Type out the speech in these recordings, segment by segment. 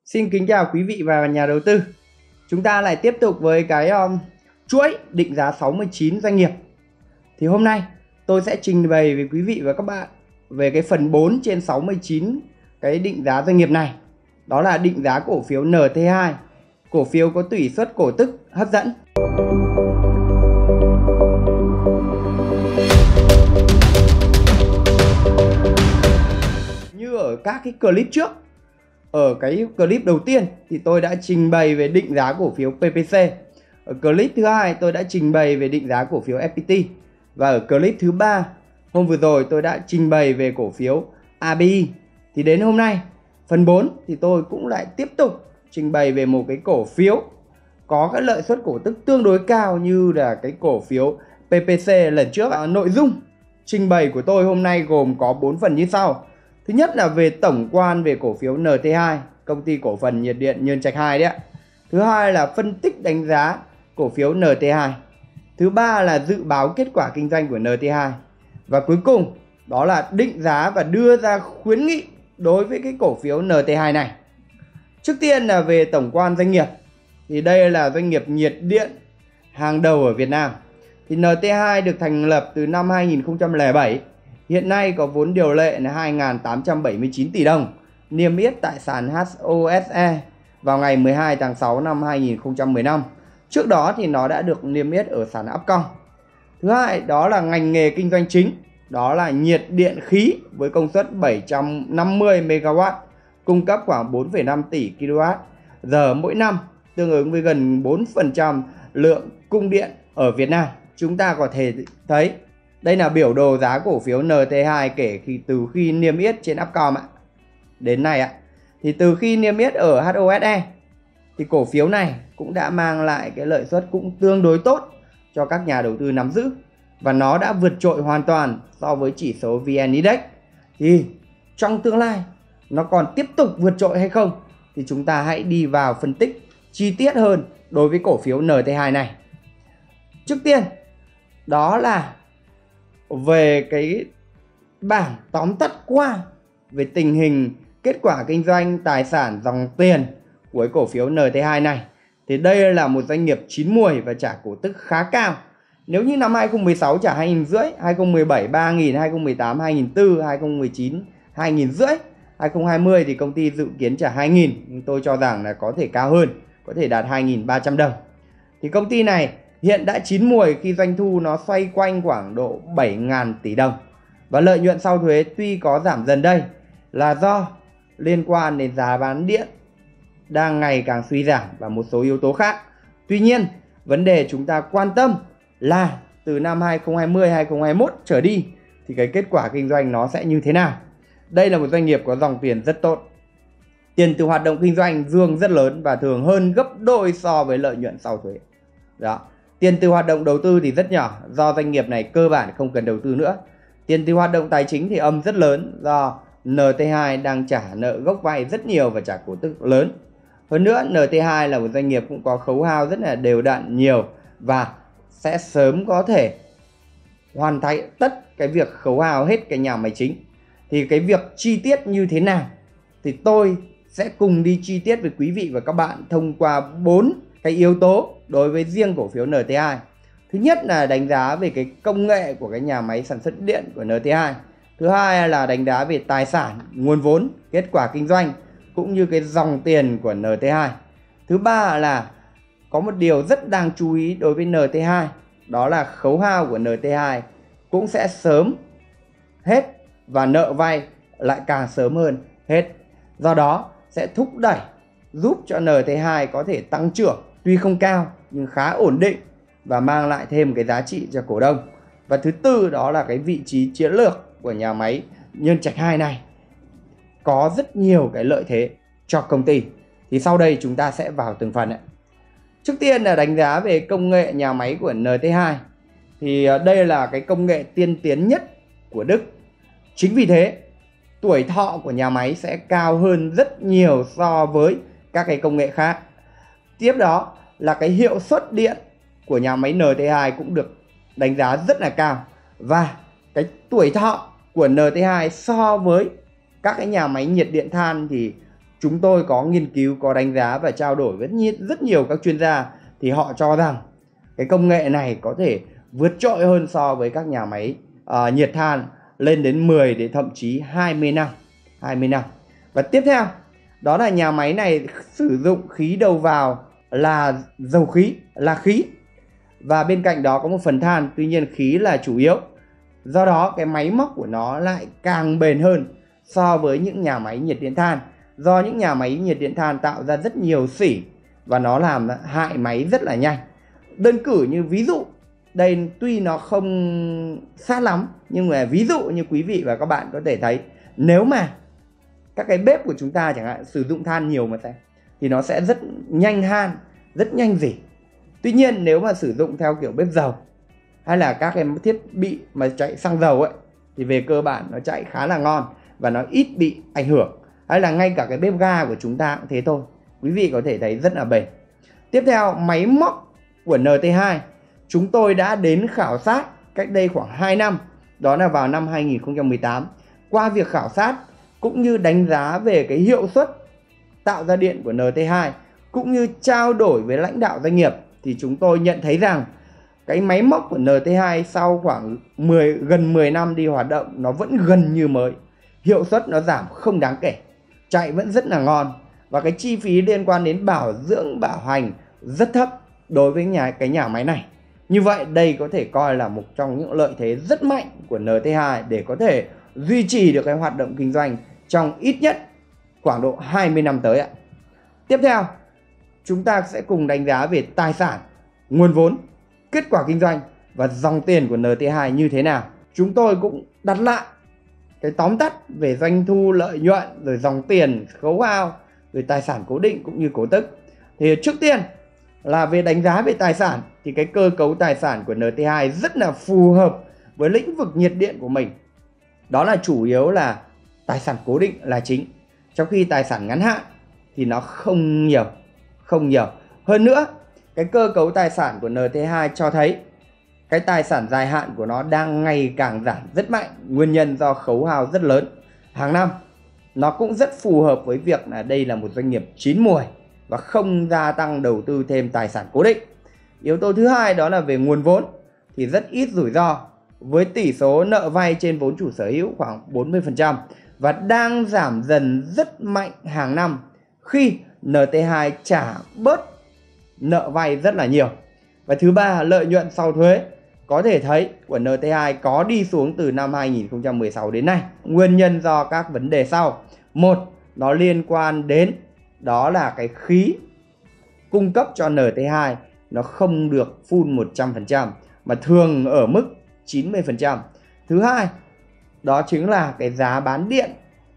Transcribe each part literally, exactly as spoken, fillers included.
Xin kính chào quý vị và nhà đầu tư. Chúng ta lại tiếp tục với cái um, chuỗi định giá sáu mươi chín doanh nghiệp. Thì hôm nay tôi sẽ trình bày với quý vị và các bạn về cái phần bốn trên sáu mươi chín cái định giá doanh nghiệp này. Đó là định giá cổ phiếu en tê hai, cổ phiếu có tỷ suất cổ tức hấp dẫn. Như ở các cái clip trước, ở cái clip đầu tiên thì tôi đã trình bày về định giá cổ phiếu pê pê xê. Ở clip thứ hai tôi đã trình bày về định giá cổ phiếu ép pê tê. Và ở clip thứ ba hôm vừa rồi tôi đã trình bày về cổ phiếu a bê i. Thì đến hôm nay phần bốn thì tôi cũng lại tiếp tục trình bày về một cái cổ phiếu có cái lợi suất cổ tức tương đối cao như là cái cổ phiếu pê pê xê lần trước. À, nội dung trình bày của tôi hôm nay gồm có bốn phần như sau. Thứ nhất là về tổng quan về cổ phiếu en tê hai, công ty cổ phần nhiệt điện Nhân Trạch hai đấy ạ. Thứ hai là phân tích đánh giá cổ phiếu en tê hai. Thứ ba là dự báo kết quả kinh doanh của en tê hai. Và cuối cùng đó là định giá và đưa ra khuyến nghị đối với cái cổ phiếu en tê hai này. Trước tiên là về tổng quan doanh nghiệp. Thì đây là doanh nghiệp nhiệt điện hàng đầu ở Việt Nam. Thì en tê hai được thành lập từ năm hai nghìn không trăm lẻ bảy. Hiện nay có vốn điều lệ là hai nghìn tám trăm bảy mươi chín tỷ đồng, niêm yết tại sàn hát o ét e vào ngày mười hai tháng sáu năm hai nghìn không trăm mười lăm. Trước đó thì nó đã được niêm yết ở sàn Upcom. Thứ hai đó là ngành nghề kinh doanh chính, đó là nhiệt điện khí với công suất bảy trăm năm mươi mê ga oát, cung cấp khoảng bốn phẩy năm tỷ ki lô oát giờ mỗi năm, tương ứng với gần bốn phần trăm lượng cung điện ở Việt Nam. Chúng ta có thể thấy đây là biểu đồ giá cổ phiếu en tê hai kể khi từ khi niêm yết trên Upcom ạ. Đến nay ạ. Thì từ khi niêm yết ở hát o ét e thì cổ phiếu này cũng đã mang lại cái lợi suất cũng tương đối tốt cho các nhà đầu tư nắm giữ. Và nó đã vượt trội hoàn toàn so với chỉ số vê en Index. Thì trong tương lai nó còn tiếp tục vượt trội hay không thì chúng ta hãy đi vào phân tích chi tiết hơn đối với cổ phiếu en tê hai này. Trước tiên đó là về cái bảng tóm tắt qua về tình hình kết quả kinh doanh, tài sản, dòng tiền của cổ phiếu en tê hai này. Thì đây là một doanh nghiệp chín mùi và trả cổ tức khá cao. Nếu như năm hai nghìn không trăm mười sáu trả hai nghìn rưỡi, hai nghìn không trăm mười bảy ba nghìn, hai nghìn không trăm mười tám hai nghìn bốn trăm, hai nghìn không trăm mười chín hai nghìn rưỡi, hai nghìn không trăm hai mươi thì công ty dự kiến trả hai nghìn, nhưng tôi cho rằng là có thể cao hơn, có thể đạt hai nghìn ba trăm đồng. Thì công ty này hiện đã chín mùi khi doanh thu nó xoay quanh khoảng độ bảy nghìn tỷ đồng. Và lợi nhuận sau thuế tuy có giảm dần đây là do liên quan đến giá bán điện đang ngày càng suy giảm và một số yếu tố khác. Tuy nhiên, vấn đề chúng ta quan tâm là từ năm hai nghìn không trăm hai mươi, hai nghìn không trăm hai mươi mốt trở đi thì cái kết quả kinh doanh nó sẽ như thế nào. Đây là một doanh nghiệp có dòng tiền rất tốt. Tiền từ hoạt động kinh doanh dương rất lớn và thường hơn gấp đôi so với lợi nhuận sau thuế. Đó. Tiền từ hoạt động đầu tư thì rất nhỏ do doanh nghiệp này cơ bản không cần đầu tư nữa. Tiền từ hoạt động tài chính thì âm rất lớn do en tê hai đang trả nợ gốc vay rất nhiều và trả cổ tức lớn. Hơn nữa en tê hai là một doanh nghiệp cũng có khấu hao rất là đều đặn nhiều và sẽ sớm có thể hoàn thành tất cái việc khấu hao hết cái nhà máy chính. Thì cái việc chi tiết như thế nào thì tôi sẽ cùng đi chi tiết với quý vị và các bạn thông qua bốn cái yếu tố đối với riêng cổ phiếu en tê hai. Thứ nhất là đánh giá về cái công nghệ của cái nhà máy sản xuất điện của en tê hai. Thứ hai là đánh giá về tài sản, nguồn vốn, kết quả kinh doanh cũng như cái dòng tiền của en tê hai. Thứ ba là có một điều rất đáng chú ý đối với en tê hai, đó là khấu hao của en tê hai cũng sẽ sớm hết và nợ vay lại càng sớm hơn hết. Do đó sẽ thúc đẩy giúp cho en tê hai có thể tăng trưởng tuy không cao nhưng khá ổn định và mang lại thêm cái giá trị cho cổ đông. Và thứ tư đó là cái vị trí chiến lược của nhà máy Nhân Trạch hai này có rất nhiều cái lợi thế cho công ty. Thì sau đây chúng ta sẽ vào từng phần ạ. Trước tiên là đánh giá về công nghệ nhà máy của en tê hai. Thì đây là cái công nghệ tiên tiến nhất của Đức. Chính vì thế tuổi thọ của nhà máy sẽ cao hơn rất nhiều so với các cái công nghệ khác. Tiếp đó là cái hiệu suất điện của nhà máy en tê hai cũng được đánh giá rất là cao. Và cái tuổi thọ của en tê hai so với các cái nhà máy nhiệt điện than thì chúng tôi có nghiên cứu, có đánh giá và trao đổi với rất nhiều các chuyên gia thì họ cho rằng cái công nghệ này có thể vượt trội hơn so với các nhà máy uh, nhiệt than lên đến mười đến thậm chí hai mươi năm. hai mươi năm. Và tiếp theo, đó là nhà máy này sử dụng khí đầu vào là dầu khí, là khí. Và bên cạnh đó có một phần than, tuy nhiên khí là chủ yếu. Do đó cái máy móc của nó lại càng bền hơn so với những nhà máy nhiệt điện than. Do những nhà máy nhiệt điện than tạo ra rất nhiều xỉ và nó làm hại máy rất là nhanh. Đơn cử như ví dụ, đây tuy nó không sát lắm, nhưng mà ví dụ như quý vị và các bạn có thể thấy, nếu mà các cái bếp của chúng ta chẳng hạn sử dụng than nhiều mà xem, thì nó sẽ rất nhanh han, rất nhanh rỉ. Tuy nhiên nếu mà sử dụng theo kiểu bếp dầu hay là các cái thiết bị mà chạy xăng dầu ấy, thì về cơ bản nó chạy khá là ngon và nó ít bị ảnh hưởng. Hay là ngay cả cái bếp ga của chúng ta cũng thế thôi, quý vị có thể thấy rất là bền. Tiếp theo, máy móc của en tê hai chúng tôi đã đến khảo sát cách đây khoảng hai năm, đó là vào năm hai nghìn không trăm mười tám. Qua việc khảo sát cũng như đánh giá về cái hiệu suất tạo ra điện của en tê hai cũng như trao đổi với lãnh đạo doanh nghiệp, thì chúng tôi nhận thấy rằng cái máy móc của en tê hai sau khoảng mười, gần mười năm đi hoạt động nó vẫn gần như mới. Hiệu suất nó giảm không đáng kể, chạy vẫn rất là ngon, và cái chi phí liên quan đến bảo dưỡng, bảo hành rất thấp đối với nhà cái nhà máy này. Như vậy đây có thể coi là một trong những lợi thế rất mạnh của en tê hai để có thể duy trì được cái hoạt động kinh doanh trong ít nhất khoảng độ hai mươi năm tới ạ. Tiếp theo, chúng ta sẽ cùng đánh giá về tài sản, nguồn vốn, kết quả kinh doanh và dòng tiền của en tê hai như thế nào. Chúng tôi cũng đặt lại cái tóm tắt về doanh thu, lợi nhuận, rồi dòng tiền, khấu hao, rồi tài sản cố định cũng như cổ tức. Thì trước tiên là về đánh giá về tài sản, thì cái cơ cấu tài sản của en tê hai rất là phù hợp với lĩnh vực nhiệt điện của mình. Đó là chủ yếu là tài sản cố định là chính, trong khi tài sản ngắn hạn thì nó không nhiều, không nhiều. Hơn nữa, cái cơ cấu tài sản của en tê hai cho thấy cái tài sản dài hạn của nó đang ngày càng giảm rất mạnh, nguyên nhân do khấu hao rất lớn hàng năm. Nó cũng rất phù hợp với việc là đây là một doanh nghiệp chín mùi và không gia tăng đầu tư thêm tài sản cố định. Yếu tố thứ hai đó là về nguồn vốn thì rất ít rủi ro, với tỷ số nợ vay trên vốn chủ sở hữu khoảng bốn mươi phần trăm và đang giảm dần rất mạnh hàng năm khi en tê hai trả bớt nợ vay rất là nhiều. Và thứ ba, lợi nhuận sau thuế có thể thấy của en tê hai có đi xuống từ năm hai nghìn không trăm mười sáu đến nay. Nguyên nhân do các vấn đề sau. Một, nó liên quan đến đó là cái khí cung cấp cho en tê hai nó không được full một trăm phần trăm mà thường ở mức chín mươi phần trăm. Thứ hai, đó chính là cái giá bán điện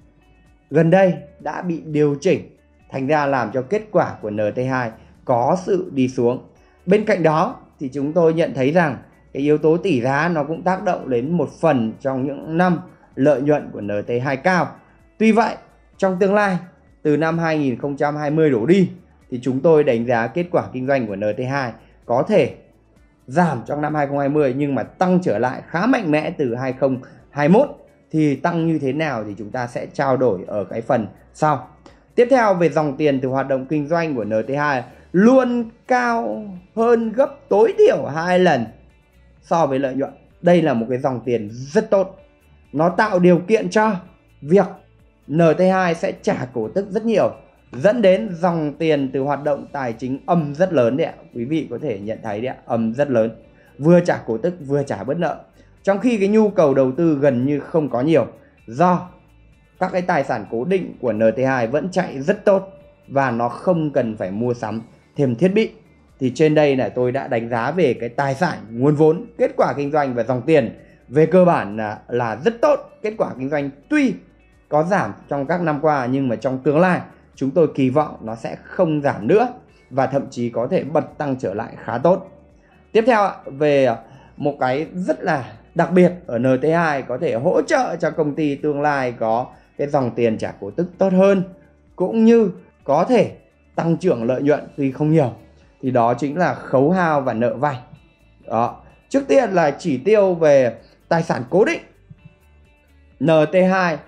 gần đây đã bị điều chỉnh, thành ra làm cho kết quả của en tê hai có sự đi xuống. Bên cạnh đó thì chúng tôi nhận thấy rằng cái yếu tố tỷ giá nó cũng tác động đến một phần trong những năm lợi nhuận của en tê hai cao. Tuy vậy, trong tương lai từ năm hai nghìn không trăm hai mươi đổ đi thì chúng tôi đánh giá kết quả kinh doanh của en tê hai có thể giảm trong năm hai nghìn không trăm hai mươi nhưng mà tăng trở lại khá mạnh mẽ từ hai nghìn không trăm hai mươi mốt. Thì tăng như thế nào thì chúng ta sẽ trao đổi ở cái phần sau. Tiếp theo, về dòng tiền từ hoạt động kinh doanh của en tê hai luôn cao hơn gấp tối thiểu hai lần so với lợi nhuận. Đây là một cái dòng tiền rất tốt. Nó tạo điều kiện cho việc en tê hai sẽ trả cổ tức rất nhiều, dẫn đến dòng tiền từ hoạt động tài chính âm rất lớn đấy ạ. Quý vị có thể nhận thấy đấy ạ, âm rất lớn. Vừa trả cổ tức vừa trả bớt nợ. Trong khi cái nhu cầu đầu tư gần như không có nhiều, do các cái tài sản cố định của en tê hai vẫn chạy rất tốt và nó không cần phải mua sắm thêm thiết bị. Thì trên đây là tôi đã đánh giá về cái tài sản, nguồn vốn, kết quả kinh doanh và dòng tiền. Về cơ bản là, là rất tốt. Kết quả kinh doanh tuy có giảm trong các năm qua nhưng mà trong tương lai chúng tôi kỳ vọng nó sẽ không giảm nữa và thậm chí có thể bật tăng trở lại khá tốt. Tiếp theo, về một cái rất là đặc biệt ở en tê hai có thể hỗ trợ cho công ty tương lai có cái dòng tiền trả cổ tức tốt hơn, cũng như có thể tăng trưởng lợi nhuận tuy không nhiều, thì đó chính là khấu hao và nợ vay. Đó. Trước tiên là chỉ tiêu về tài sản cố định. en tê hai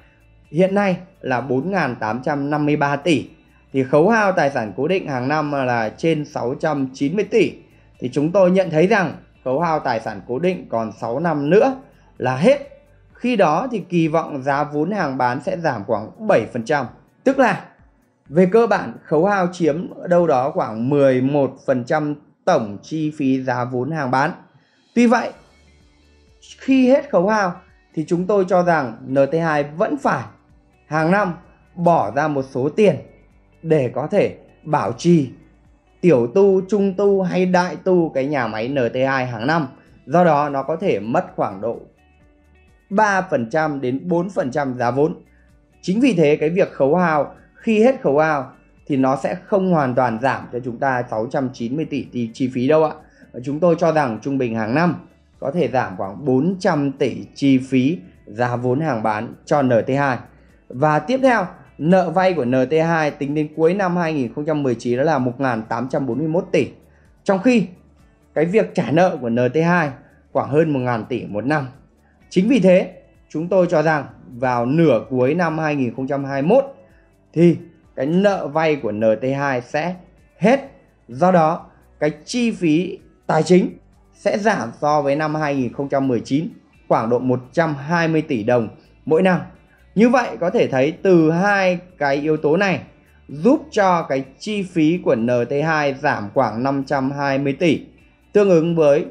hiện nay là bốn nghìn tám trăm năm mươi ba tỷ. Thì khấu hao tài sản cố định hàng năm là trên sáu trăm chín mươi tỷ. Thì chúng tôi nhận thấy rằng khấu hao tài sản cố định còn sáu năm nữa là hết. Khi đó thì kỳ vọng giá vốn hàng bán sẽ giảm khoảng bảy phần trăm. Tức là về cơ bản khấu hao chiếm đâu đó khoảng mười một phần trăm tổng chi phí giá vốn hàng bán. Tuy vậy, khi hết khấu hao thì chúng tôi cho rằng en tê hai vẫn phải hàng năm bỏ ra một số tiền để có thể bảo trì, tiểu tu, trung tu hay đại tu cái nhà máy en tê hai hàng năm. Do đó nó có thể mất khoảng độ ba phần trăm đến bốn phần trăm giá vốn. Chính vì thế cái việc khấu hao khi hết khấu hao thì nó sẽ không hoàn toàn giảm cho chúng ta sáu trăm chín mươi tỷ chi phí đâu ạ. Chúng tôi cho rằng trung bình hàng năm có thể giảm khoảng bốn trăm tỷ chi phí giá vốn hàng bán cho en tê hai. Và tiếp theo, nợ vay của en tê hai tính đến cuối năm hai nghìn không trăm mười chín đó là một nghìn tám trăm bốn mươi mốt tỷ. Trong khi cái việc trả nợ của en tê hai khoảng hơn một nghìn tỷ một năm. Chính vì thế, chúng tôi cho rằng vào nửa cuối năm hai nghìn không trăm hai mươi mốt thì cái nợ vay của en tê hai sẽ hết. Do đó, cái chi phí tài chính sẽ giảm so với năm hai nghìn không trăm mười chín khoảng độ một trăm hai mươi tỷ đồng mỗi năm. Như vậy có thể thấy từ hai cái yếu tố này giúp cho cái chi phí của en tê hai giảm khoảng năm trăm hai mươi tỷ, tương ứng với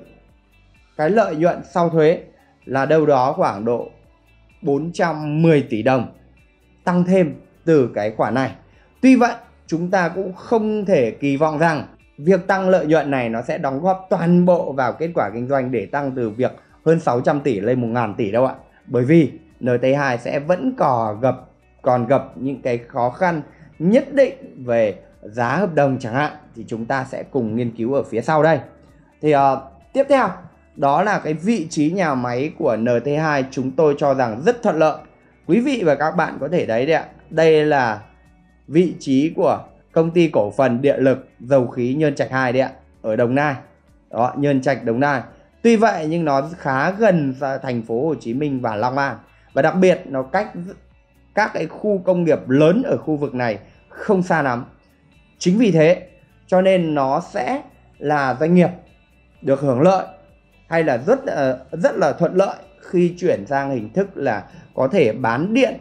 cái lợi nhuận sau thuế là đâu đó khoảng độ bốn trăm mười tỷ đồng tăng thêm từ cái khoản này. Tuy vậy, chúng ta cũng không thể kỳ vọng rằng việc tăng lợi nhuận này nó sẽ đóng góp toàn bộ vào kết quả kinh doanh để tăng từ việc hơn sáu trăm tỷ lên một nghìn tỷ đâu ạ. Bởi vì en tê hai sẽ vẫn còn gặp còn gặp những cái khó khăn nhất định về giá hợp đồng chẳng hạn, thì chúng ta sẽ cùng nghiên cứu ở phía sau đây. Thì uh, tiếp theo đó là cái vị trí nhà máy của en tê hai chúng tôi cho rằng rất thuận lợi. Quý vị và các bạn có thể thấy đấy ạ. Đây là vị trí của công ty cổ phần điện lực dầu khí Nhơn Trạch hai đấy ạ, ở Đồng Nai. Đó, Nhơn Trạch Đồng Nai. Tuy vậy nhưng nó khá gần thành phố Hồ Chí Minh và Long An. Và đặc biệt nó cách các cái khu công nghiệp lớn ở khu vực này không xa lắm. Chính vì thế cho nên nó sẽ là doanh nghiệp được hưởng lợi hay là rất rất là thuận lợi khi chuyển sang hình thức là có thể bán điện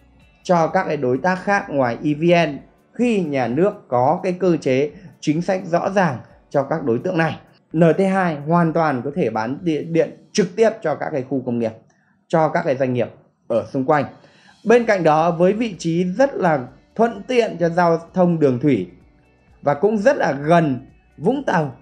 cho các cái đối tác khác ngoài e vê en khi nhà nước có cái cơ chế chính sách rõ ràng cho các đối tượng này. en tê hai hoàn toàn có thể bán điện, điện trực tiếp cho các cái khu công nghiệp, cho các cái doanh nghiệp ở xung quanh. Bên cạnh đó, với vị trí rất là thuận tiện cho giao thông đường thủy và cũng rất là gần Vũng Tàu,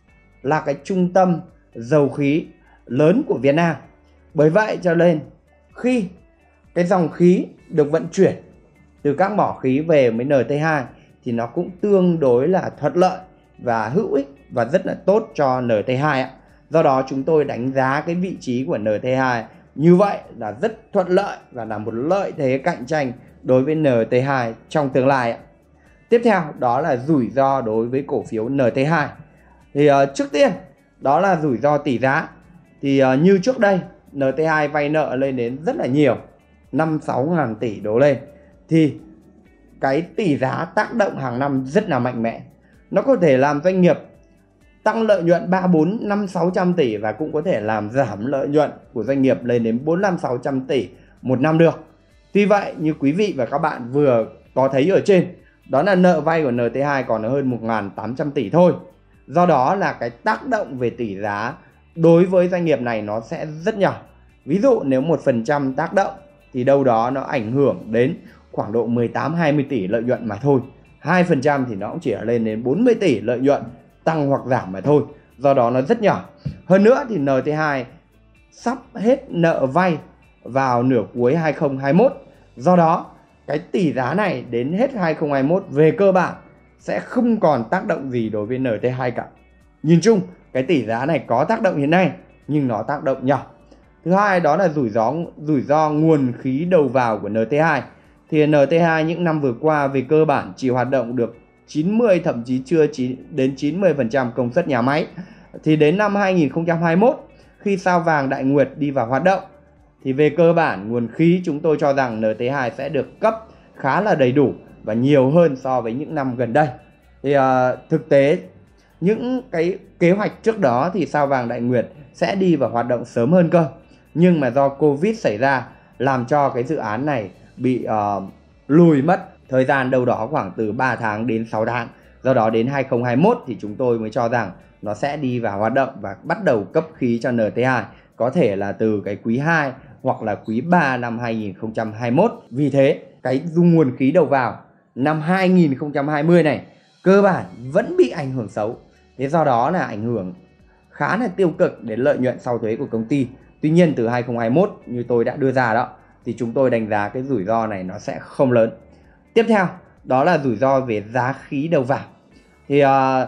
là cái trung tâm dầu khí lớn của Việt Nam. Bởi vậy cho nên khi cái dòng khí được vận chuyển từ các mỏ khí về với en tê hai thì nó cũng tương đối là thuận lợi và hữu ích và rất là tốt cho en tê hai ạ. Do đó chúng tôi đánh giá cái vị trí của en tê hai như vậy là rất thuận lợi và là một lợi thế cạnh tranh đối với en tê hai trong tương lai ạ. Tiếp theo đó là rủi ro đối với cổ phiếu en tê hai. Thì uh, trước tiên đó là rủi ro tỷ giá. Thì uh, như trước đây en tê hai vay nợ lên đến rất là nhiều, năm sáu ngàn tỷ đổ lên, thì cái tỷ giá tác động hàng năm rất là mạnh mẽ. Nó có thể làm doanh nghiệp tăng lợi nhuận ba, bốn, năm, sáu trăm tỷ và cũng có thể làm giảm lợi nhuận của doanh nghiệp lên đến bốn, năm, sáu trăm tỷ một năm được. Tuy vậy như quý vị và các bạn vừa có thấy ở trên, đó là nợ vay của en tê hai còn hơn một nghìn tám trăm tỷ thôi. Do đó là cái tác động về tỷ giá đối với doanh nghiệp này nó sẽ rất nhỏ. Ví dụ nếu một phần trăm tác động thì đâu đó nó ảnh hưởng đến khoảng độ mười tám, hai mươi tỷ lợi nhuận mà thôi. hai phần trăm thì nó cũng chỉ lên đến bốn mươi tỷ lợi nhuận tăng hoặc giảm mà thôi. Do đó nó rất nhỏ. Hơn nữa thì en tê hai sắp hết nợ vay vào nửa cuối hai nghìn không trăm hai mươi mốt. Do đó cái tỷ giá này đến hết hai nghìn không trăm hai mươi mốt về cơ bản sẽ không còn tác động gì đối với en tê hai cả. Nhìn chung cái tỷ giá này có tác động hiện nay nhưng nó tác động nhỏ. Thứ hai đó là rủi ro rủi ro nguồn khí đầu vào của en tê hai. Thì en tê hai những năm vừa qua về cơ bản chỉ hoạt động được chín mươi, thậm chí chưa đến chín mươi phần trăm công suất nhà máy. Thì đến năm hai nghìn không trăm hai mươi mốt khi sao vàng Đại Nguyệt đi vào hoạt động thì về cơ bản nguồn khí chúng tôi cho rằng en tê hai sẽ được cấp khá là đầy đủ và nhiều hơn so với những năm gần đây. Thì uh, thực tế những cái kế hoạch trước đó thì sao vàng Đại Nguyệt sẽ đi vào hoạt động sớm hơn cơ. Nhưng mà do Covid xảy ra làm cho cái dự án này bị uh, lùi mất thời gian đâu đó khoảng từ ba tháng đến sáu tháng. Do đó đến hai không hai mốt thì chúng tôi mới cho rằng nó sẽ đi vào hoạt động và bắt đầu cấp khí cho en tê hai. Có thể là từ cái quý hai hoặc là quý ba năm hai nghìn không trăm hai mươi mốt. Vì thế cái dung nguồn khí đầu vào năm hai nghìn không trăm hai mươi này cơ bản vẫn bị ảnh hưởng xấu. Thế do đó là ảnh hưởng khá là tiêu cực đến lợi nhuận sau thuế của công ty. Tuy nhiên từ hai không hai mốt như tôi đã đưa ra đó thì chúng tôi đánh giá cái rủi ro này nó sẽ không lớn. Tiếp theo đó là rủi ro về giá khí đầu vào. Thì uh,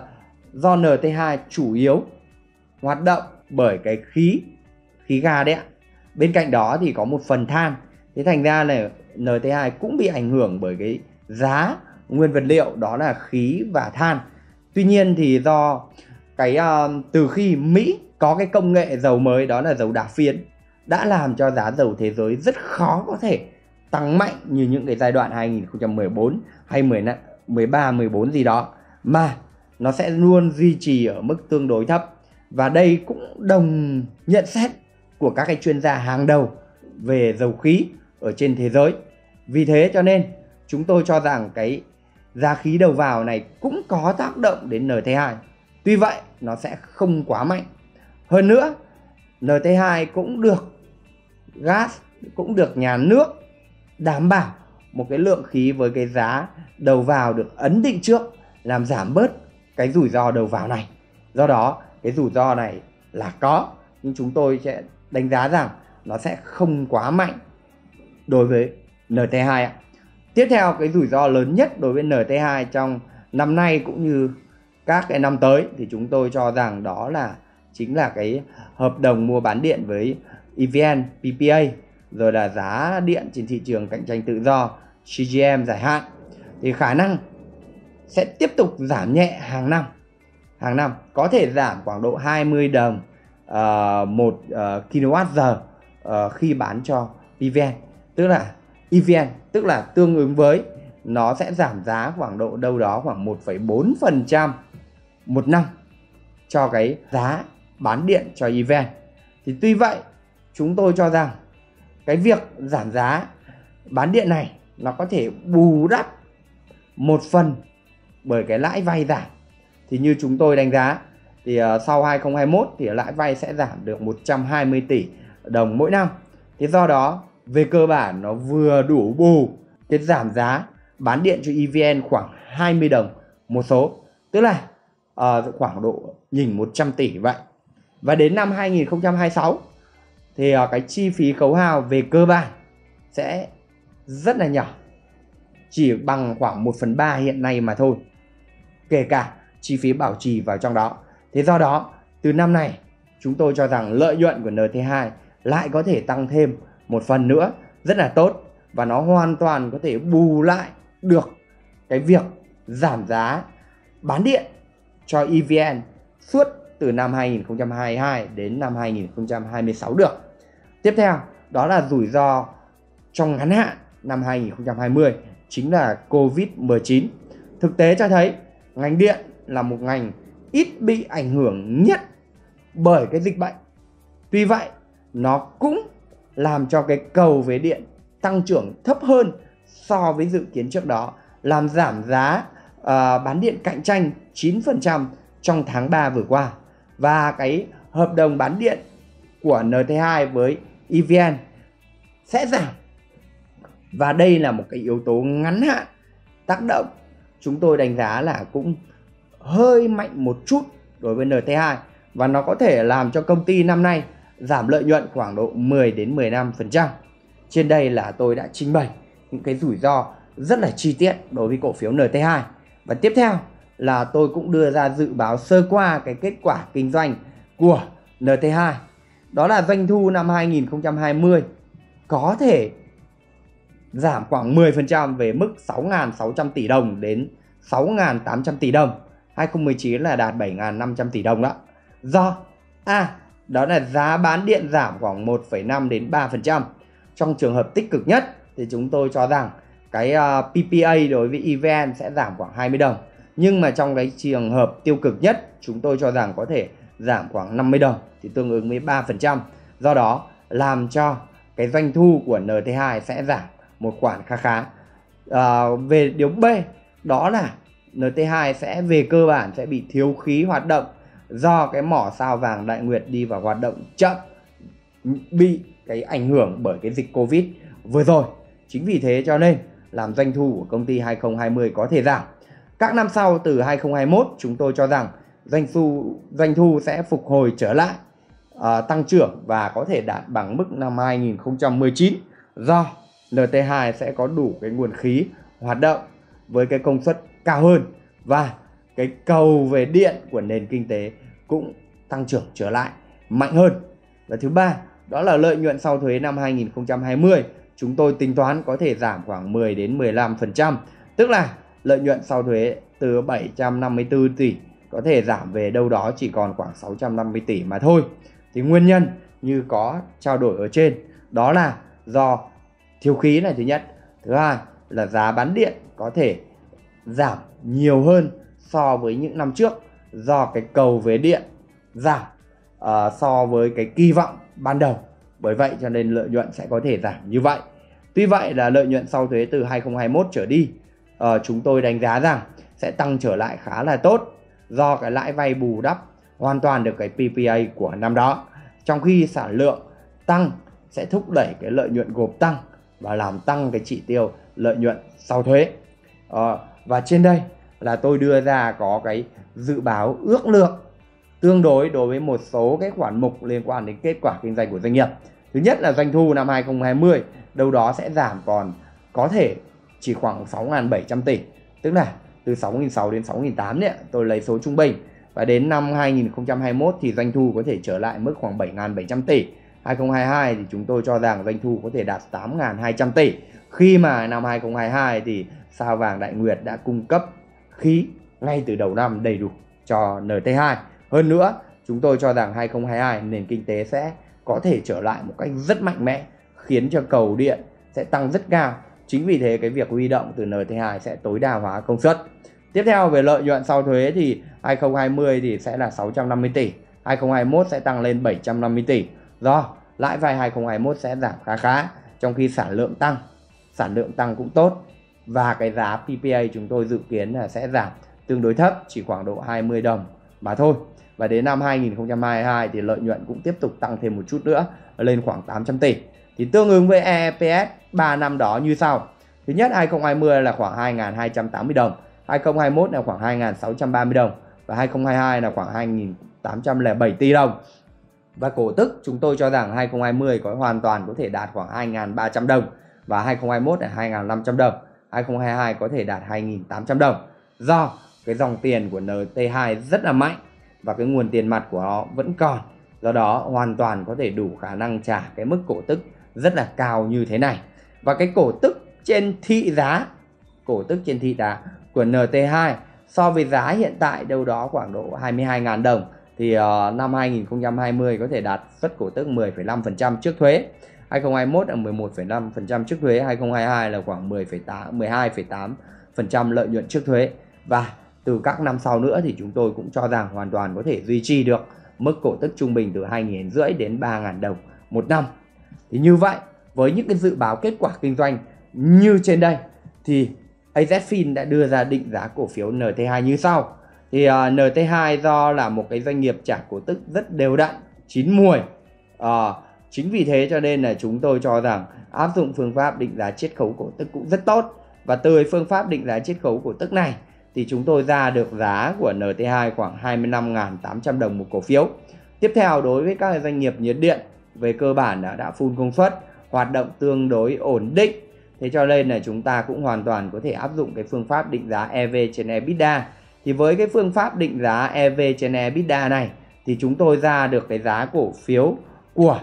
do en tê hai chủ yếu hoạt động bởi cái khí khí ga đấy ạ. Bên cạnh đó thì có một phần than. Thế thành ra là en tê hai cũng bị ảnh hưởng bởi cái giá nguyên vật liệu đó là khí và than. Tuy nhiên thì do cái uh, từ khi Mỹ có cái công nghệ dầu mới đó là dầu đá phiến đã làm cho giá dầu thế giới rất khó có thể tăng mạnh như những cái giai đoạn hai nghìn không trăm mười bốn hay mười ba, mười bốn gì đó, mà nó sẽ luôn duy trì ở mức tương đối thấp. Và đây cũng đồng nhận xét của các cái chuyên gia hàng đầu về dầu khí ở trên thế giới. Vì thế cho nên chúng tôi cho rằng cái giá khí đầu vào này cũng có tác động đến en tê hai. Tuy vậy nó sẽ không quá mạnh. Hơn nữa en tê hai cũng được gas, cũng được nhà nước đảm bảo một cái lượng khí với cái giá đầu vào được ấn định trước, làm giảm bớt cái rủi ro đầu vào này. Do đó cái rủi ro này là có, nhưng chúng tôi sẽ đánh giá rằng nó sẽ không quá mạnh đối với en tê hai ạ. Tiếp theo cái rủi ro lớn nhất đối với en tê hai trong năm nay cũng như các cái năm tới thì chúng tôi cho rằng đó là chính là cái hợp đồng mua bán điện với e vê en, pê pê a, rồi là giá điện trên thị trường cạnh tranh tự do xê giê em dài hạn. Thì khả năng sẽ tiếp tục giảm nhẹ hàng năm. Hàng năm có thể giảm khoảng độ hai mươi đồng uh, một uh, kWh uh, khi bán cho pê vê en, tức là e vê en, tức là tương ứng với nó sẽ giảm giá khoảng độ đâu đó khoảng một phẩy bốn phần trăm một năm cho cái giá bán điện cho e vê en. Thì tuy vậy chúng tôi cho rằng cái việc giảm giá bán điện này nó có thể bù đắp một phần bởi cái lãi vay giảm. Thì như chúng tôi đánh giá thì uh, sau hai không hai mốt thì lãi vay sẽ giảm được một trăm hai mươi tỷ đồng mỗi năm. Thế do đó về cơ bản nó vừa đủ bù cái giảm giá bán điện cho e vê en khoảng hai mươi đồng một số, tức là uh, khoảng độ nhìn một trăm tỷ vậy. Và đến năm hai nghìn không trăm hai mươi sáu thì uh, cái chi phí khấu hao về cơ bản sẽ rất là nhỏ, chỉ bằng khoảng một phần ba hiện nay mà thôi, kể cả chi phí bảo trì vào trong đó. Thế do đó từ năm này chúng tôi cho rằng lợi nhuận của en tê hai lại có thể tăng thêm một phần nữa rất là tốt, và nó hoàn toàn có thể bù lại được cái việc giảm giá bán điện cho e vê en suốt từ năm hai nghìn không trăm hai mươi hai đến năm hai nghìn không trăm hai mươi sáu được. Tiếp theo đó là rủi ro trong ngắn hạn năm hai nghìn không trăm hai mươi, chính là Covid mười chín. Thực tế cho thấy ngành điện là một ngành ít bị ảnh hưởng nhất bởi cái dịch bệnh. Tuy vậy nó cũng làm cho cái cầu về điện tăng trưởng thấp hơn so với dự kiến trước đó, làm giảm giá uh, bán điện cạnh tranh chín phần trăm trong tháng ba vừa qua. Và cái hợp đồng bán điện của en tê hai với e vê en sẽ giảm. Và đây là một cái yếu tố ngắn hạn tác động, chúng tôi đánh giá là cũng hơi mạnh một chút đối với en tê hai, và nó có thể làm cho công ty năm nay giảm lợi nhuận khoảng độ mười đến mười lăm phần trăm. Trên đây là tôi đã trình bày những cái rủi ro rất là chi tiết đối với cổ phiếu en tê hai. Và tiếp theo là tôi cũng đưa ra dự báo sơ qua cái kết quả kinh doanh của en tê hai. Đó là doanh thu năm hai nghìn không trăm hai mươi có thể giảm khoảng mười phần trăm về mức sáu nghìn sáu trăm tỷ đồng đến sáu nghìn tám trăm tỷ đồng. hai không một chín là đạt bảy nghìn năm trăm tỷ đồng đó. Do A. đó là giá bán điện giảm khoảng một phẩy năm đến ba phần trăm. Trong trường hợp tích cực nhất thì chúng tôi cho rằng cái pê pê a đối với e vê en sẽ giảm khoảng hai mươi đồng. Nhưng mà trong cái trường hợp tiêu cực nhất, chúng tôi cho rằng có thể giảm khoảng năm mươi đồng, thì tương ứng với ba phần trăm. Do đó làm cho cái doanh thu của en tê hai sẽ giảm một khoản khá khá. À, về điều B, đó là en tê hai sẽ về cơ bản sẽ bị thiếu khí hoạt động do cái mỏ sao vàng Đại Nguyệt đi vào hoạt động chậm, bị cái ảnh hưởng bởi cái dịch Covid vừa rồi. Chính vì thế cho nên làm doanh thu của công ty hai không hai không có thể giảm. Các năm sau từ hai không hai mốt chúng tôi cho rằng doanh thu doanh thu sẽ phục hồi trở lại, à, tăng trưởng và có thể đạt bằng mức năm hai nghìn không trăm mười chín, do en tê hai sẽ có đủ cái nguồn khí hoạt động với cái công suất cao hơn và cái cầu về điện của nền kinh tế cũng tăng trưởng trở lại mạnh hơn. Và thứ ba, đó là lợi nhuận sau thuế năm hai nghìn không trăm hai mươi chúng tôi tính toán có thể giảm khoảng mười đến mười lăm phần trăm, tức là lợi nhuận sau thuế từ bảy trăm năm mươi tư tỷ có thể giảm về đâu đó chỉ còn khoảng sáu trăm năm mươi tỷ mà thôi. Thì nguyên nhân như có trao đổi ở trên, đó là do thiếu khí là thứ nhất, thứ hai là giá bán điện có thể giảm nhiều hơn so với những năm trước do cái cầu về điện giảm uh, so với cái kỳ vọng ban đầu. Bởi vậy cho nên lợi nhuận sẽ có thể giảm như vậy. Tuy vậy là lợi nhuận sau thuế từ hai không hai mốt trở đi, uh, chúng tôi đánh giá rằng sẽ tăng trở lại khá là tốt, do cái lãi vay bù đắp hoàn toàn được cái pê pê a của năm đó. Trong khi sản lượng tăng sẽ thúc đẩy cái lợi nhuận gộp tăng và làm tăng cái chỉ tiêu lợi nhuận sau thuế. uh, Và trên đây là tôi đưa ra có cái dự báo ước lượng tương đối đối với một số cái khoản mục liên quan đến kết quả kinh doanh của doanh nghiệp. Thứ nhất là doanh thu năm hai không hai không đâu đó sẽ giảm còn có thể chỉ khoảng sáu nghìn bảy trăm tỷ, tức là từ sáu nghìn sáu trăm đến sáu nghìn tám trăm đấy, tôi lấy số trung bình. Và đến năm hai nghìn không trăm hai mươi mốt thì doanh thu có thể trở lại mức khoảng bảy nghìn bảy trăm tỷ. hai không hai hai thì chúng tôi cho rằng doanh thu có thể đạt tám nghìn hai trăm tỷ, khi mà năm hai không hai hai thì sao vàng Đại Nguyệt đã cung cấp khí ngay từ đầu năm đầy đủ cho en tê hai. Hơn nữa, chúng tôi cho rằng hai không hai hai nền kinh tế sẽ có thể trở lại một cách rất mạnh mẽ, khiến cho cầu điện sẽ tăng rất cao. Chính vì thế cái việc huy động từ en tê hai sẽ tối đa hóa công suất. Tiếp theo về lợi nhuận sau thuế thì hai không hai không thì sẽ là sáu trăm năm mươi tỷ, hai không hai mốt sẽ tăng lên bảy trăm năm mươi tỷ, do lãi vay hai không hai mốt sẽ giảm khá khá, trong khi sản lượng tăng, sản lượng tăng cũng tốt. Và cái giá pê pê a chúng tôi dự kiến là sẽ giảm tương đối thấp, chỉ khoảng độ hai mươi đồng mà thôi. Và đến năm hai nghìn không trăm hai mươi hai thì lợi nhuận cũng tiếp tục tăng thêm một chút nữa, lên khoảng tám trăm tỷ. Thì tương ứng với e pê ét ba năm đó như sau. Thứ nhất, hai không hai không là khoảng hai nghìn hai trăm tám mươi đồng, hai không hai mốt là khoảng hai nghìn sáu trăm ba mươi đồng và hai không hai hai là khoảng hai nghìn tám trăm lẻ bảy tỷ đồng. Và cổ tức chúng tôi cho rằng hai không hai không có hoàn toàn có thể đạt khoảng hai nghìn ba trăm đồng và hai không hai mốt là hai nghìn năm trăm đồng, hai không hai hai có thể đạt hai nghìn tám trăm đồng, do cái dòng tiền của en tê hai rất là mạnh và cái nguồn tiền mặt của nó vẫn còn, do đó hoàn toàn có thể đủ khả năng trả cái mức cổ tức rất là cao như thế này. Và cái cổ tức trên thị giá, cổ tức trên thị giá của en tê hai so với giá hiện tại đâu đó khoảng độ hai mươi hai nghìn đồng thì uh, năm hai nghìn không trăm hai mươi có thể đạt suất cổ tức mười phẩy năm phần trăm trước thuế, hai không hai mốt là mười một phẩy năm phần trăm trước thuế, hai không hai hai là khoảng mười hai phẩy tám phần trăm lợi nhuận trước thuế. Và từ các năm sau nữa thì chúng tôi cũng cho rằng hoàn toàn có thể duy trì được mức cổ tức trung bình từ hai nghìn rưỡi đến ba nghìn đồng một năm. Thì như vậy, với những cái dự báo kết quả kinh doanh như trên đây thì a dét Fin đã đưa ra định giá cổ phiếu en tê hai như sau. Thì uh, en tê hai do là một cái doanh nghiệp trả cổ tức rất đều đặn, chín mùi. Uh, chính vì thế cho nên là chúng tôi cho rằng áp dụng phương pháp định giá chiết khấu cổ tức cũng rất tốt. Và từ phương pháp định giá chiết khấu cổ tức này thì chúng tôi ra được giá của en tê hai khoảng hai mươi lăm nghìn tám trăm đồng một cổ phiếu. Tiếp theo, đối với các doanh nghiệp nhiệt điện về cơ bản đã, đã full công suất, hoạt động tương đối ổn định. Thế cho nên là chúng ta cũng hoàn toàn có thể áp dụng cái phương pháp định giá e vê trên EBITDA. Thì với cái phương pháp định giá e vê trên EBITDA này thì chúng tôi ra được cái giá cổ phiếu của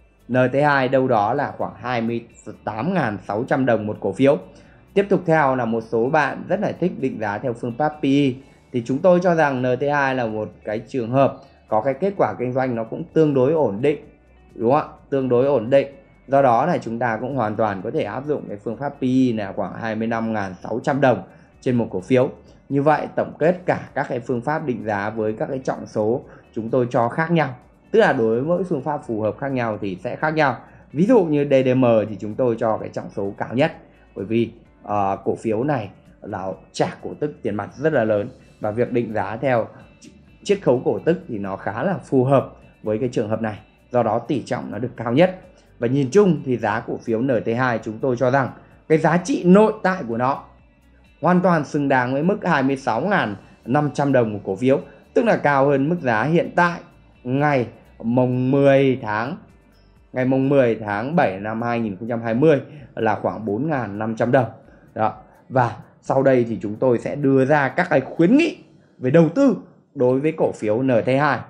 en tê hai đâu đó là khoảng hai mươi tám nghìn sáu trăm đồng một cổ phiếu. Tiếp tục theo là một số bạn rất là thích định giá theo phương pháp pê e. Thì chúng tôi cho rằng en tê hai là một cái trường hợp có cái kết quả kinh doanh nó cũng tương đối ổn định, đúng không ạ? Tương đối ổn định. Do đó là chúng ta cũng hoàn toàn có thể áp dụng cái phương pháp pê e là khoảng hai mươi lăm nghìn sáu trăm đồng trên một cổ phiếu. Như vậy tổng kết cả các cái phương pháp định giá với các cái trọng số chúng tôi cho khác nhau. Tức là đối với mỗi phương pháp phù hợp khác nhau thì sẽ khác nhau. Ví dụ như đê đê em thì chúng tôi cho cái trọng số cao nhất, bởi vì uh, cổ phiếu này là trả cổ tức tiền mặt rất là lớn, và việc định giá theo chiết khấu cổ tức thì nó khá là phù hợp với cái trường hợp này. Do đó tỷ trọng nó được cao nhất. Và nhìn chung thì giá cổ phiếu en tê hai chúng tôi cho rằng cái giá trị nội tại của nó hoàn toàn xứng đáng với mức hai mươi sáu nghìn năm trăm đồng một cổ phiếu, tức là cao hơn mức giá hiện tại ngày mùng mười tháng ngày mùng mười tháng bảy năm hai nghìn không trăm hai mươi là khoảng bốn nghìn năm trăm đồng. Đó. Và sau đây thì chúng tôi sẽ đưa ra các cái khuyến nghị về đầu tư đối với cổ phiếu en tê hai.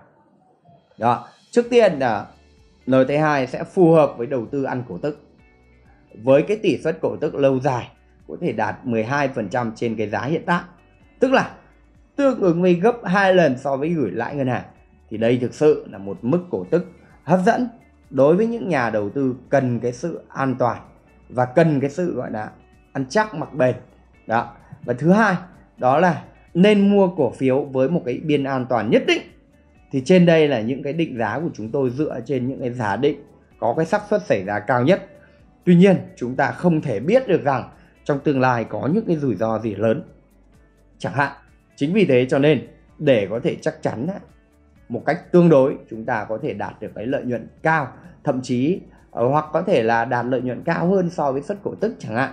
Đó. Trước tiên là en tê hai sẽ phù hợp với đầu tư ăn cổ tức, với cái tỷ suất cổ tức lâu dài có thể đạt mười hai phần trăm trên cái giá hiện tại, tức là tương ứng với gấp hai lần so với gửi lãi ngân hàng. Thì đây thực sự là một mức cổ tức hấp dẫn đối với những nhà đầu tư cần cái sự an toàn và cần cái sự gọi là ăn chắc mặc bền. Đó. Và thứ hai đó là nên mua cổ phiếu với một cái biên an toàn nhất định. Thì trên đây là những cái định giá của chúng tôi dựa trên những cái giả định có cái xác suất xảy ra cao nhất. Tuy nhiên chúng ta không thể biết được rằng trong tương lai có những cái rủi ro gì lớn chẳng hạn. Chính vì thế cho nên để có thể chắc chắn một cách tương đối chúng ta có thể đạt được cái lợi nhuận cao, thậm chí hoặc có thể là đạt lợi nhuận cao hơn so với suất cổ tức chẳng hạn,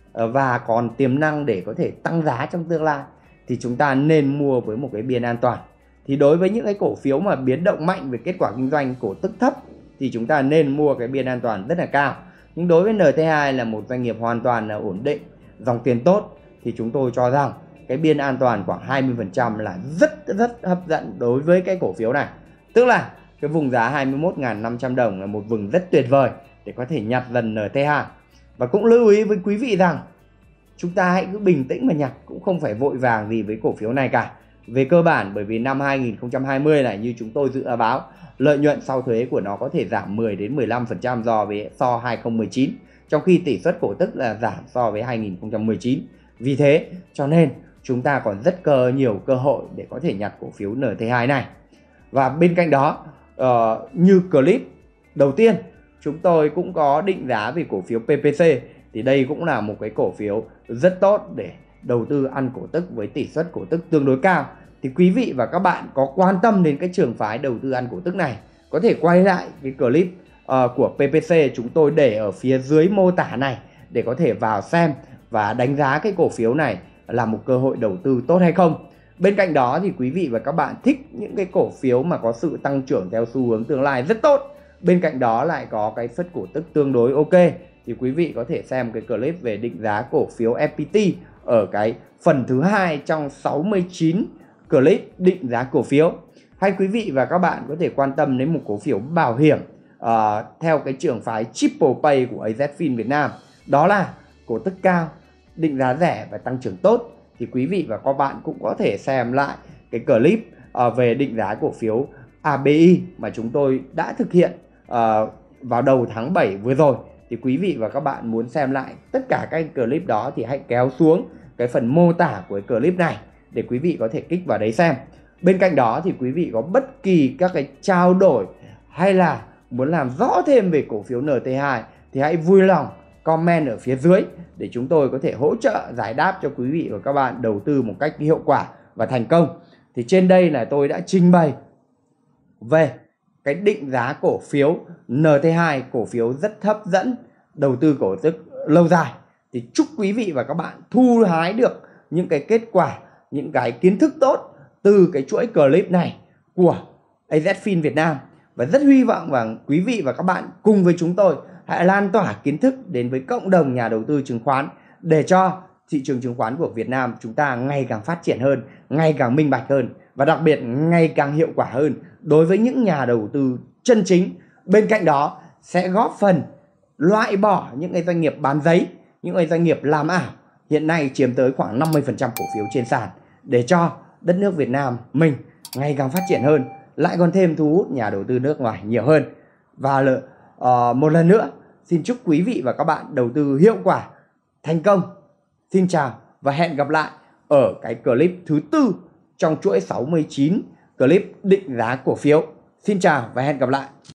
và còn tiềm năng để có thể tăng giá trong tương lai, thì chúng ta nên mua với một cái biên an toàn. Thì đối với những cái cổ phiếu mà biến động mạnh về kết quả kinh doanh, cổ tức thấp, thì chúng ta nên mua cái biên an toàn rất là cao. Nhưng đối với en tê hai là một doanh nghiệp hoàn toàn là ổn định, dòng tiền tốt, thì chúng tôi cho rằng cái biên an toàn khoảng hai mươi phần trăm là rất rất hấp dẫn đối với cái cổ phiếu này. Tức là cái vùng giá hai mươi mốt nghìn năm trăm đồng là một vùng rất tuyệt vời để có thể nhặt dần en tê hai. Và cũng lưu ý với quý vị rằng chúng ta hãy cứ bình tĩnh mà nhặt, cũng không phải vội vàng gì với cổ phiếu này cả. Về cơ bản, bởi vì năm hai nghìn không trăm hai mươi này như chúng tôi dự báo, lợi nhuận sau thuế của nó có thể giảm mười đến mười lăm phần trăm so với so hai nghìn không trăm mười chín, trong khi tỷ suất cổ tức là giảm so với hai nghìn không trăm mười chín. Vì thế cho nên chúng ta còn rất cơ nhiều cơ hội để có thể nhặt cổ phiếu en tê hai này. Và bên cạnh đó, uh, như clip đầu tiên chúng tôi cũng có định giá về cổ phiếu pê pê xê, thì đây cũng là một cái cổ phiếu rất tốt để đầu tư ăn cổ tức với tỷ suất cổ tức tương đối cao. Thì quý vị và các bạn có quan tâm đến cái trường phái đầu tư ăn cổ tức này, có thể quay lại cái clip uh, của pê pê xê chúng tôi để ở phía dưới mô tả này để có thể vào xem và đánh giá cái cổ phiếu này là một cơ hội đầu tư tốt hay không. Bên cạnh đó thì quý vị và các bạn thích những cái cổ phiếu mà có sự tăng trưởng theo xu hướng tương lai rất tốt, bên cạnh đó lại có cái suất cổ tức tương đối ok, thì quý vị có thể xem cái clip về định giá cổ phiếu ép pê tê ở cái phần thứ hai trong sáu mươi chín clip định giá cổ phiếu. Hay quý vị và các bạn có thể quan tâm đến một cổ phiếu bảo hiểm uh, theo cái trường phái Triple Pay của a zét Fin Việt Nam, đó là cổ tức cao, định giá rẻ và tăng trưởng tốt. Thì quý vị và các bạn cũng có thể xem lại cái clip uh, về định giá cổ phiếu a bê i mà chúng tôi đã thực hiện uh, vào đầu tháng bảy vừa rồi. Thì quý vị và các bạn muốn xem lại tất cả các clip đó thì hãy kéo xuống cái phần mô tả của cái clip này để quý vị có thể kích vào đấy xem. Bên cạnh đó thì quý vị có bất kỳ các cái trao đổi hay là muốn làm rõ thêm về cổ phiếu en tê hai thì hãy vui lòng comment ở phía dưới để chúng tôi có thể hỗ trợ giải đáp cho quý vị và các bạn đầu tư một cách hiệu quả và thành công. Thì trên đây là tôi đã trình bày về cái định giá cổ phiếu en tê hai, cổ phiếu rất hấp dẫn, đầu tư cổ tức lâu dài. Thì chúc quý vị và các bạn thu hái được những cái kết quả, những cái kiến thức tốt từ cái chuỗi clip này của a zét Fin Việt Nam. Và rất hy vọng rằng quý vị và các bạn cùng với chúng tôi hãy lan tỏa kiến thức đến với cộng đồng nhà đầu tư chứng khoán để cho thị trường chứng khoán của Việt Nam chúng ta ngày càng phát triển hơn, ngày càng minh bạch hơn và đặc biệt ngày càng hiệu quả hơn đối với những nhà đầu tư chân chính. Bên cạnh đó sẽ góp phần loại bỏ những cái doanh nghiệp bán giấy, những cái doanh nghiệp làm ảo hiện nay chiếm tới khoảng năm mươi phần trăm cổ phiếu trên sàn, để cho đất nước Việt Nam mình ngày càng phát triển hơn, lại còn thêm thu hút nhà đầu tư nước ngoài nhiều hơn. Và uh, một lần nữa xin chúc quý vị và các bạn đầu tư hiệu quả, thành công. Xin chào và hẹn gặp lại ở cái clip thứ tư trong chuỗi sáu mươi chín clip định giá cổ phiếu. Xin chào và hẹn gặp lại.